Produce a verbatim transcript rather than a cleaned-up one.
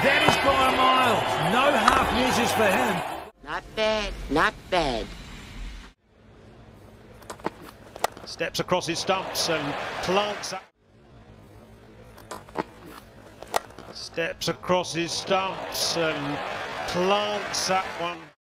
That is by a mile. No half measures for him. Not bad, not bad. Steps across his stumps and plants up. Steps across his stumps and plants that one.